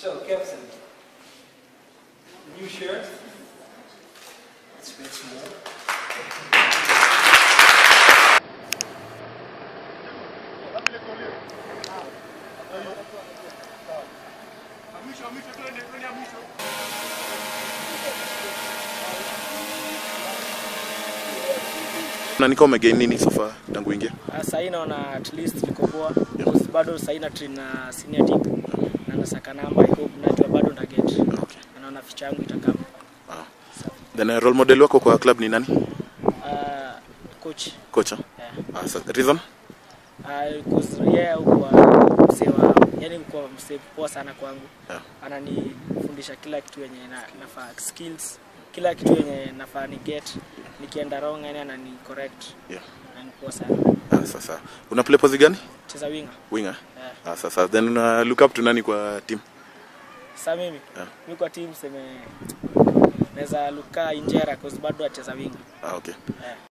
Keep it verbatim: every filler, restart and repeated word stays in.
So, Captain, new shirt. It's a bit small. Na niko umegain nini so far tangu ingia? Sasa hii naona at least niko poa. Yeah. Bado sasa ina train na senior team. Yeah. Na nasaka namba, I hope najua bado nita get. Okay. Na naona ficha yangu itakama. Ah. Then uh, role model wako kwa club ni nani? Uh, coach. Coach. Yeah. Ah, so, reason? Ah, uh, because yeye huwa msewa, yani kwa mse poa sana kwangu. Yeah. Ananifundisha kila kitu yenye na, nafaa skills, kila kitu yenye nafaa ni get. Nikienda wrong yani anani correct. Yeah. Na ni poa sana. Ah, sasa. Una play position gani? Cheza winger. Winger? Yeah. Ah, sasa then una look up to nani kwa team? Sasa mimi. Yeah. Mimi kwa team sema naweza luka Injera cause bado acheza winger. Ah, okay. Yeah.